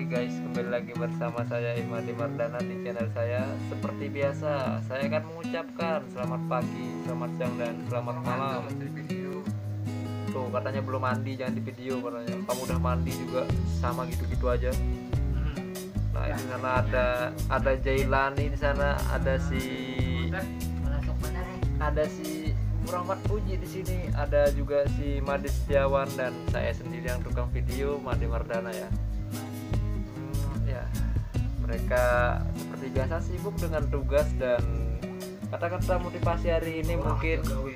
guys, kembali lagi bersama saya Imadi Mardana di channel saya. Seperti biasa, saya akan mengucapkan selamat pagi, selamat siang, dan selamat malam. Tuh katanya belum mandi, jangan di video katanya. Kamu udah mandi juga sama gitu-gitu aja. Nah di sana ada Jailani, di sana ada si Muhammad Puji di sini, ada juga si Madi Setiawan dan saya sendiri yang tukang video, Madi Mardana ya. Ya, mereka seperti biasa sibuk dengan tugas dan kata-kata motivasi hari ini mungkin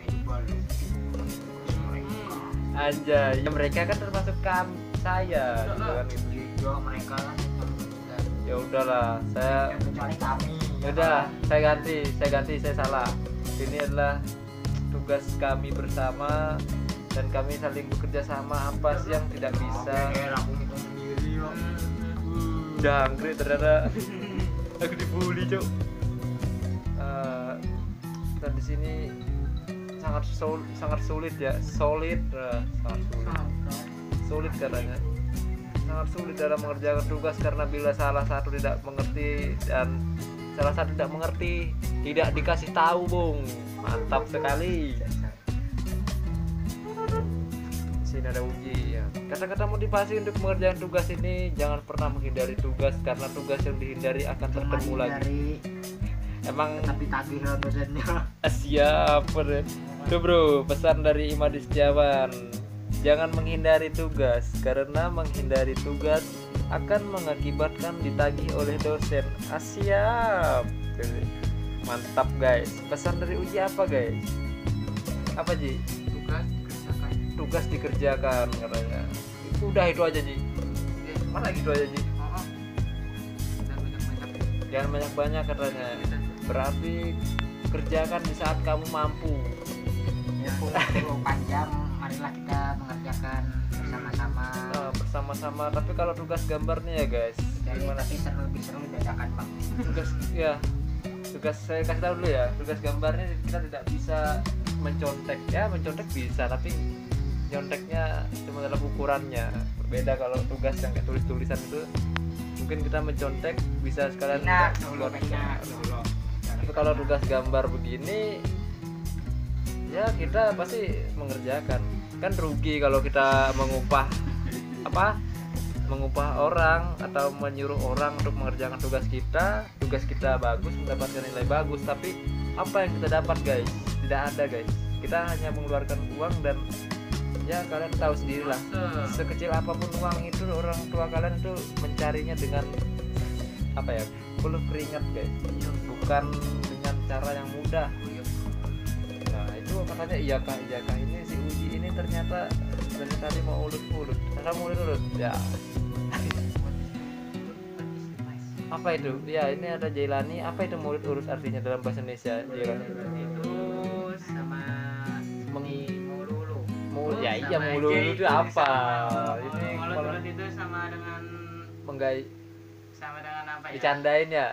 aja. Ya, mereka kan termasuk saya, gitu kan gitu. Mereka Ya udahlah, saya kecuali kami. ya udah saya ganti, saya salah. Ini adalah tugas kami bersama dan kami saling bekerja sama. Apa sih yang tidak bisa? Jangkrik ternyata aku dibully cok. Dan di sini sangat sulit ya, sangat sulit katanya, sangat sulit dalam mengerjakan tugas karena bila salah satu tidak mengerti dan salah satu tidak mengerti tidak dikasih tahu, Bung. Mantap sekali. Sini ada Uji ya. Kata-kata motivasi untuk mengerjakan tugas ini: jangan pernah menghindari tugas karena tugas yang dihindari akan tertemu lagi. Emang Tapi tagih badannya. siap deh. Tuh bro, pesan dari Imadi Setiawan. Jangan menghindari tugas karena menghindari tugas akan mengakibatkan ditagih oleh dosen. Siap. Mantap guys. Pesan dari Uji apa guys? Apa Ji? Tugas dikerjakan katanya. Udah itu aja Ji. Mana gitu aja Ji? Jangan banyak-banyak katanya. Berarti kerjakan di saat kamu mampu. Ya, 24 jam marilah kita mengerjakan bersama-sama. Bersama-sama. Tapi kalau tugas gambarnya ya guys, Gimana sih lebih seru dibedakan Bang? Tugas saya kasih tahu dulu ya. Tugas gambarnya kita tidak bisa mencontek ya, mencontek bisa tapi nyonteknya cuma dalam ukurannya. Berbeda kalau tugas yang kayak tulis-tulisan itu mungkin kita mencontek bisa sekalian buat. Tapi kalau tugas gambar begini ya kita pasti mengerjakan. Kan rugi kalau kita mengupah orang atau menyuruh orang untuk mengerjakan tugas kita bagus, mendapatkan nilai bagus, tapi apa yang kita dapat guys? Tidak ada guys. Kita hanya mengeluarkan uang dan ya kalian tahu sendirilah, sekecil apapun uang itu orang tua kalian itu mencarinya dengan penuh keringat guys, bukan dengan cara yang mudah. Nah itu katanya iyakah ini si Uji ini ternyata dari tadi mau ulut ya. Apa itu? Ya ini ada Jailani. Apa itu mulut urut artinya dalam bahasa Indonesia? Jailani Itu sama ya iya mulu itu apa? Ini mulut itu sama dengan apa ya? Dicandain ya?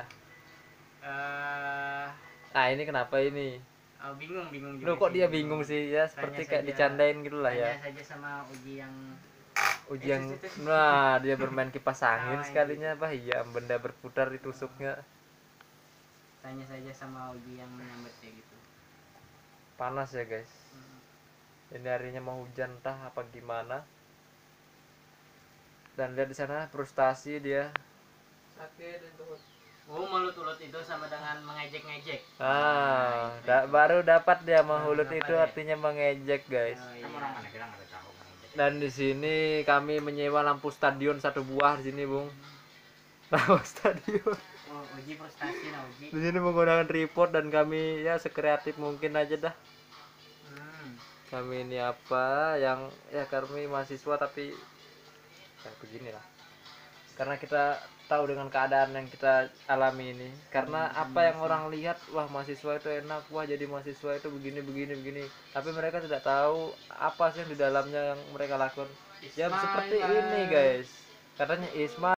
Nah ini kenapa ini? Bingung Loh kok dia bingung sih ya, seperti kayak dicandain gitu lah ya. Tanya saja sama Uji yang nah dia bermain kipas angin sekalinya iya, benda berputar ditusuknya. Tanya saja sama Uji yang menyambat kayak gitu. Panas ya guys. Ini harinya mau hujan entah apa gimana. Dan lihat di sana frustasi dia. Sakit itu. Mulut-ulut itu sama dengan mengejek-ngejek. Baru dapat dia menghulut itu artinya mengejek guys. Dan di sini kami menyewa lampu stadion satu buah di sini, Bung. Lampu stadion. Uji frustasi nah Uji. Di sini menggunakan tripod dan kami ya sekreatif mungkin aja dah. Kami ini kami mahasiswa tapi ya beginilah. Karena kita tahu dengan keadaan yang kita alami ini. Karena apa yang orang lihat, wah mahasiswa itu enak, wah jadi mahasiswa itu begini. Tapi mereka tidak tahu apa sih yang di dalamnya yang mereka lakukan. Ya seperti ini guys. Katanya Isma